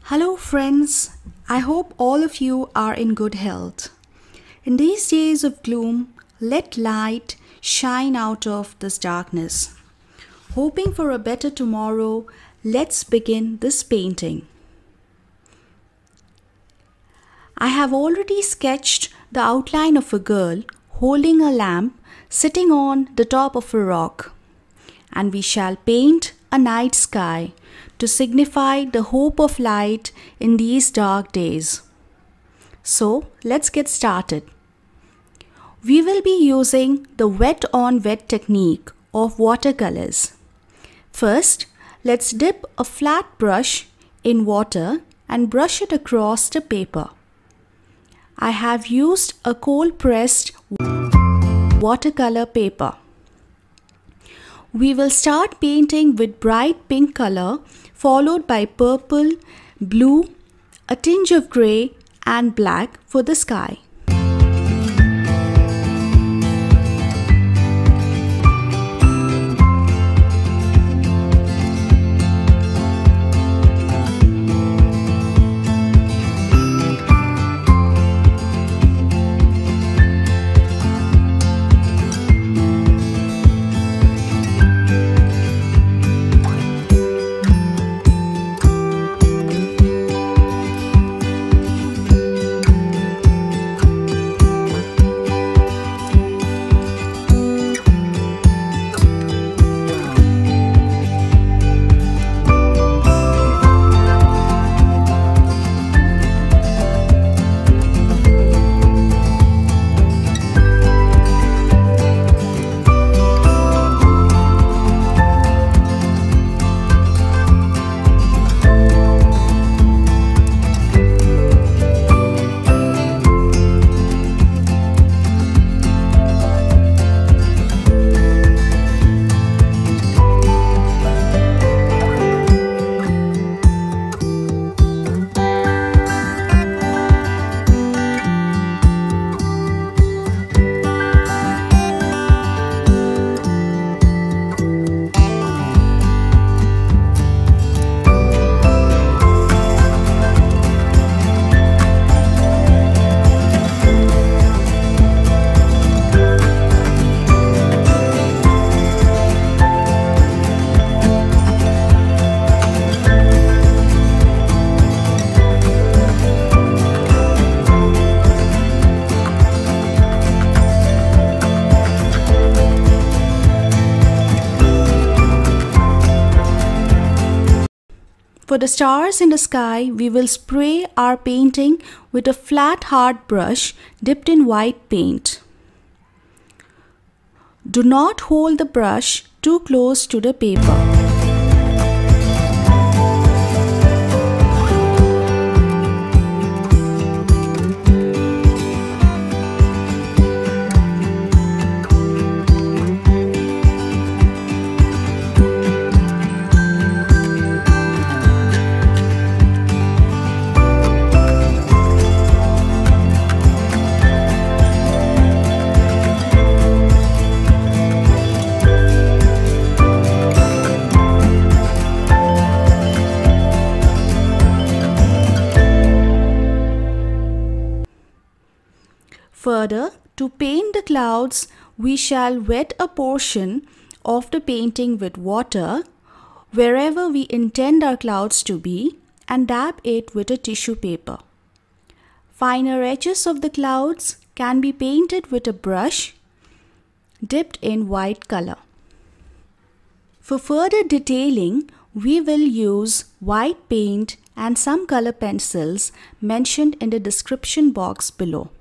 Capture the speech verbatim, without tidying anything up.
Hello friends, I hope all of you are in good health. In these days of gloom, let light shine out of this darkness. Hoping for a better tomorrow, let's begin this painting. I have already sketched the outline of a girl holding a lamp sitting on the top of a rock, and we shall paint a night sky to signify the hope of light in these dark days. So let's get started. We will be using the wet on wet technique of watercolors. First, let's dip a flat brush in water and brush it across the paper. I have used a cold pressed watercolor paper. We will start painting with bright pink color, followed by purple, blue, a tinge of grey and black for the sky. For the stars in the sky, we will spray our painting with a flat hard brush dipped in white paint. Do not hold the brush too close to the paper. Further, to paint the clouds, we shall wet a portion of the painting with water wherever we intend our clouds to be and dab it with a tissue paper. Finer edges of the clouds can be painted with a brush dipped in white color. For further detailing, we will use white paint and some color pencils mentioned in the description box below.